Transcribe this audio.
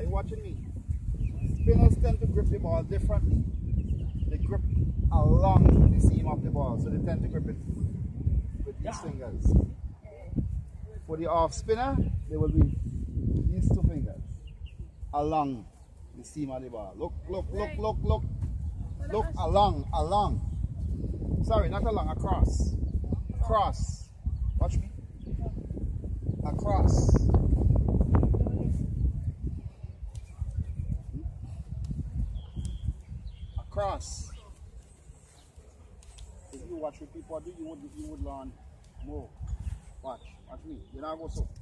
you watching me? Spinners tend to grip the ball differently. They grip along the seam of the ball, so they tend to grip it with these fingers. For the off spinner, they will be these two fingers along the seam of the ball. Look, look, look, look, look. Look, along, along. Sorry, not along, across. Across. Watch me. Across. Across. If you watch what people do, you would learn more. Watch me. You're not going so.